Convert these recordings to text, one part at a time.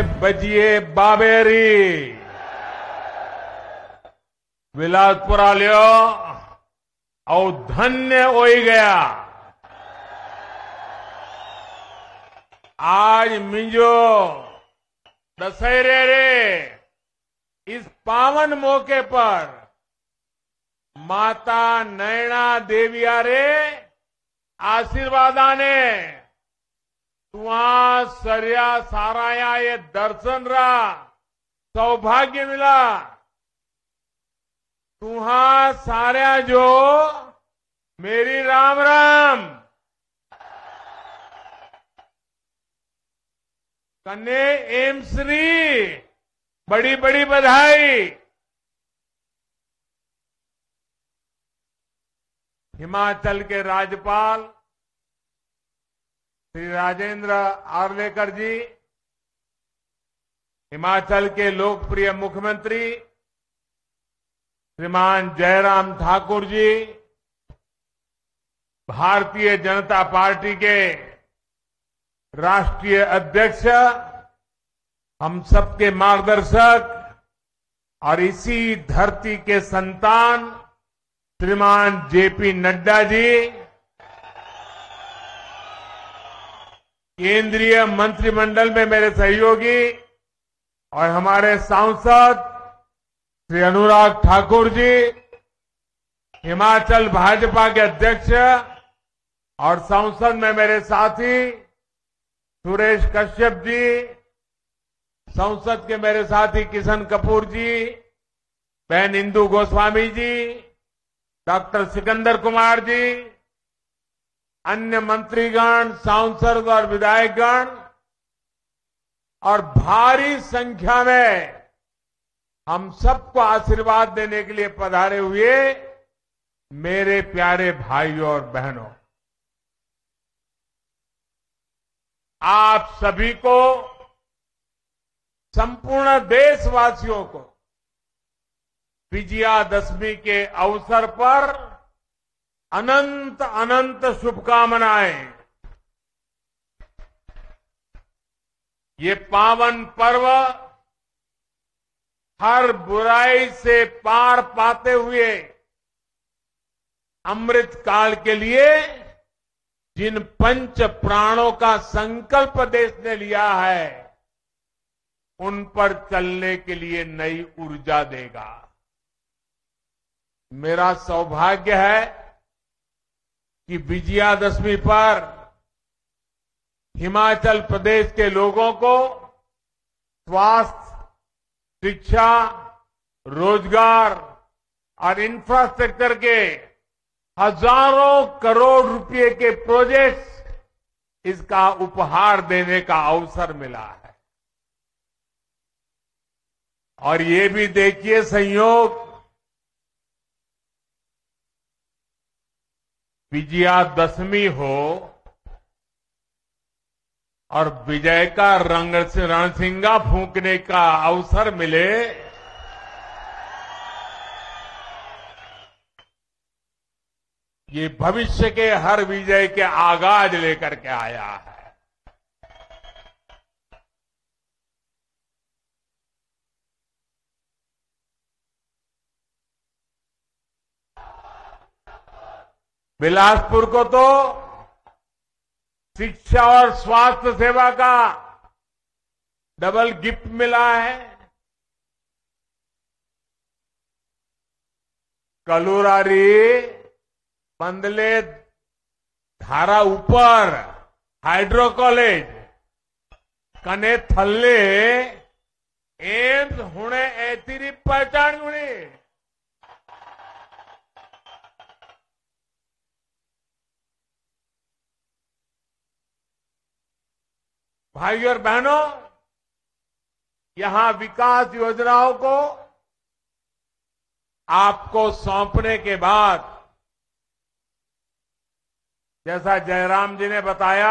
बजिए बाबेरी विलासपुरा लियो और धन्य हो गया। आज मिंजो दशहरे रे इस पावन मौके पर माता नैना देविया रे आशीर्वादाने तुआ सर्या साराया ये दर्शन रा सौभाग्य मिला। तुहा साऱ्या जो मेरी राम राम कन्ने एमश्री बड़ी बड़ी बधाई। हिमाचल के राज्यपाल श्री राजेंद्र आर्लेकर जी, हिमाचल के लोकप्रिय मुख्यमंत्री श्रीमान जयराम ठाकुर जी, भारतीय जनता पार्टी के राष्ट्रीय अध्यक्ष, हम सबके मार्गदर्शक और इसी धरती के संतान श्रीमान जेपी नड्डा जी, केंद्रीय मंत्रिमंडल में मेरे सहयोगी और हमारे सांसद श्री अनुराग ठाकुर जी, हिमाचल भाजपा के अध्यक्ष और संसद में मेरे साथी सुरेश कश्यप जी, संसद के मेरे साथी किशन कपूर जी, बहन इंदु गोस्वामी जी, डॉक्टर सिकंदर कुमार जी, अन्य मंत्रीगण, सांसद और विधायकगण और भारी संख्या में हम सबको आशीर्वाद देने के लिए पधारे हुए मेरे प्यारे भाइयों और बहनों, आप सभी को, संपूर्ण देशवासियों को विजयादशमी के अवसर पर अनंत अनंत शुभकामनाएं। ये पावन पर्व हर बुराई से पार पाते हुए अमृत काल के लिए जिन पंच प्राणों का संकल्प देश ने लिया है उन पर चलने के लिए नई ऊर्जा देगा। मेरा सौभाग्य है कि विजयादशमी पर हिमाचल प्रदेश के लोगों को स्वास्थ्य, शिक्षा, रोजगार और इंफ्रास्ट्रक्चर के हजारों करोड़ रुपए के प्रोजेक्ट्स इसका उपहार देने का अवसर मिला है। और ये भी देखिए संयोग, विजयादशमी हो और विजय का रणसिंगा फूंकने का अवसर मिले, ये भविष्य के हर विजय के आगाज लेकर के आया है। बिलासपुर को तो शिक्षा और स्वास्थ्य सेवा का डबल गिफ्ट मिला है। कलुरारी मंदले धारा ऊपर हाइड्रो कॉलेज कने थल्ले एम्स हुणे ऐतिरी पहचान गुणी। भाइयों और बहनों, यहां विकास योजनाओं को आपको सौंपने के बाद, जैसा जयराम जी ने बताया,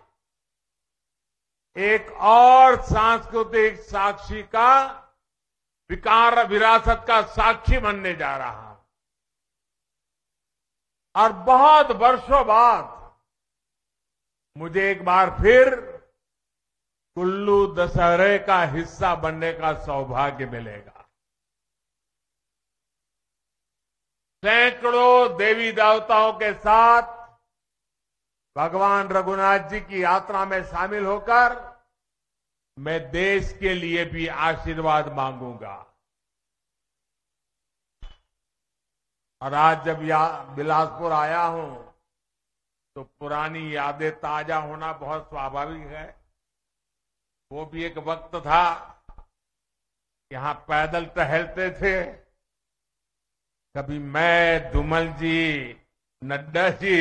एक और सांस्कृतिक साक्षी का विकार विरासत का साक्षी बनने जा रहा है। और बहुत वर्षों बाद मुझे एक बार फिर कुल्लू दशहरे का हिस्सा बनने का सौभाग्य मिलेगा। सैकड़ों देवी देवताओं के साथ भगवान रघुनाथ जी की यात्रा में शामिल होकर मैं देश के लिए भी आशीर्वाद मांगूंगा। और आज जब बिलासपुर आया हूं तो पुरानी यादें ताजा होना बहुत स्वाभाविक है। वो भी एक वक्त था, यहां पैदल टहलते थे। कभी मैं, धूमल जी, नड्डा जी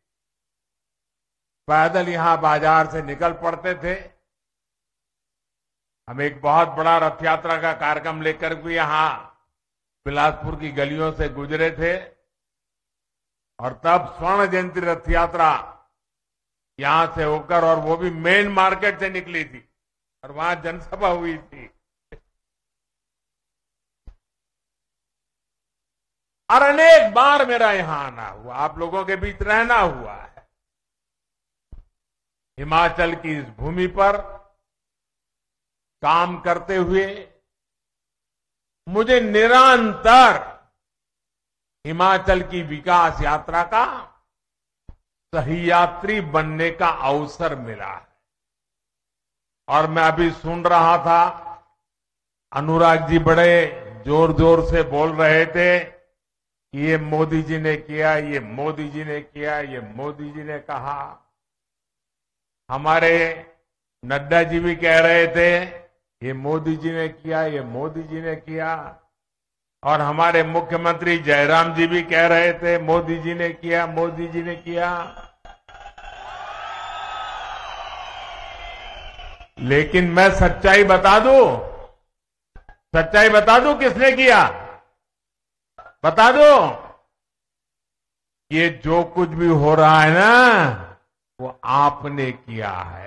पैदल यहां बाजार से निकल पड़ते थे। हम एक बहुत बड़ा रथ यात्रा का कार्यक्रम लेकर भी यहां बिलासपुर की गलियों से गुजरे थे और तब स्वर्ण जयंती रथ यात्रा यहां से होकर, और वो भी मेन मार्केट से निकली थी और वहां जनसभा हुई थी। और अनेक बार मेरा यहां आना हुआ, आप लोगों के बीच रहना हुआ है। हिमाचल की इस भूमि पर काम करते हुए मुझे निरंतर हिमाचल की विकास यात्रा का सही यात्री बनने का अवसर मिला है। और मैं अभी सुन रहा था, अनुराग जी बड़े जोर जोर से बोल रहे थे कि ये मोदी जी ने किया, ये मोदी जी ने किया, ये मोदी जी ने कहा। हमारे नड्डा जी भी कह रहे थे ये मोदी जी ने किया, ये मोदी जी ने किया। और हमारे मुख्यमंत्री जयराम जी भी कह रहे थे मोदी जी ने किया, मोदी जी ने किया। लेकिन मैं सच्चाई बता दूं किसने किया? बता दो। ये जो कुछ भी हो रहा है ना, वो आपने किया है,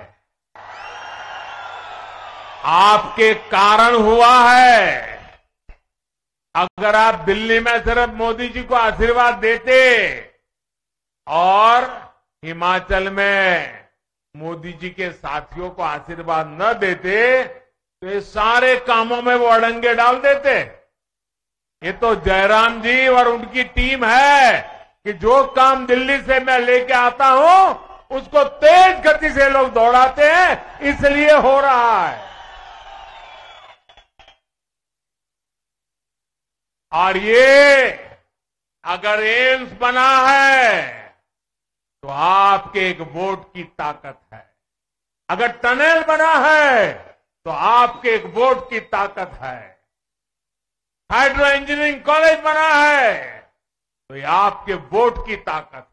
आपके कारण हुआ है। अगर आप दिल्ली में सिर्फ मोदी जी को आशीर्वाद देते और हिमाचल में मोदी जी के साथियों को आशीर्वाद न देते तो ये सारे कामों में वो अड़ंगे डाल देते। ये तो जयराम जी और उनकी टीम है कि जो काम दिल्ली से मैं लेके आता हूं उसको तेज गति से लोग दौड़ाते हैं, इसलिए हो रहा है। और ये अगर एम्स बना है तो आपके एक वोट की ताकत है। अगर टनल बना है तो आपके एक वोट की ताकत है। हाइड्रो इंजीनियरिंग कॉलेज बना है तो ये आपके वोट की ताकत है।